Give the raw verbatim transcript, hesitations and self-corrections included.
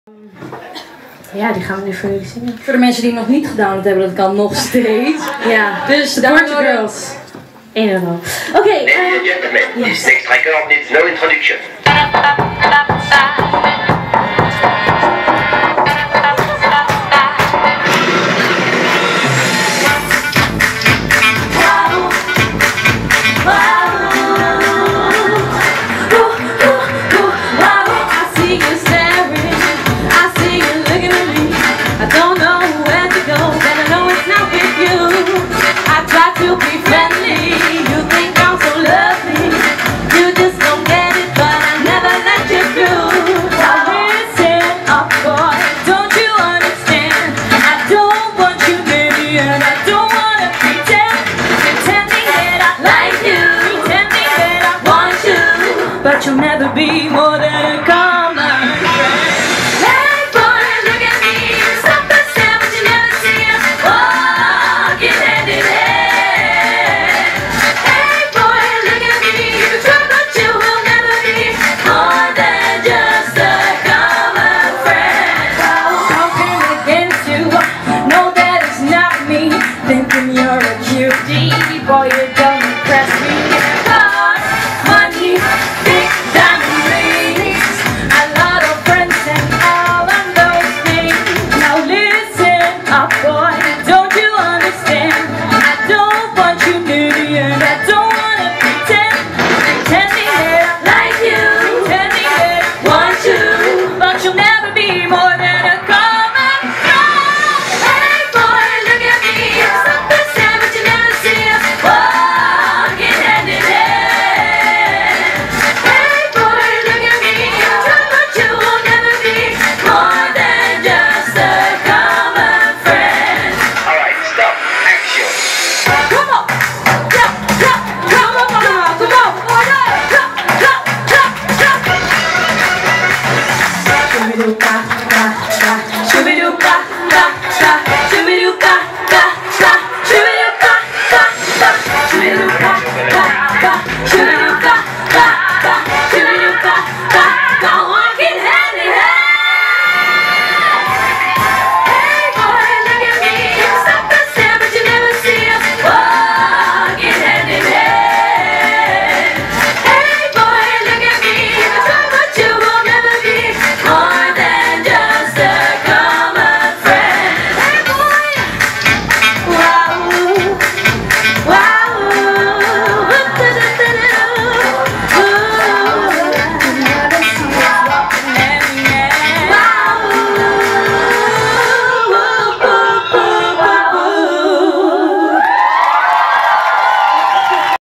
Ja, die gaan we nu voor jullie zingen. Voor de mensen die hem nog niet gedownload hebben, dat kan nog steeds. Ja, dus Gorgeous Girls. één euro. Oké. Okay, Ladies and gentlemen, yes. This next record needs no introduction. But you'll never be more than a common friend. Hey boy, look at me. Stop and stare, but you never see us walking hand in hand. Hey boy, look at me. You try, but you will never be more than just a common friend. Talking against you, know that it's not me. Thinking you're a cutie, boy, you don't impress me. Cars, money, big diamond rings, a lot of friends and all of those things. Now listen up, boy, don't you understand? I don't want you needy and I don't wanna pretend, pretending that I like you, pretending that I want you, but you'll never be more than a common friend. Hey boy, look at me, stop and stare, but you never see us walking hand in hand. Hey boy, look at me, you try, but you will never be more than just a common friend. Alright, stop. Action. Come on, jump, jump, come on, come on, come on, jump, jump, jump, jump. Give me the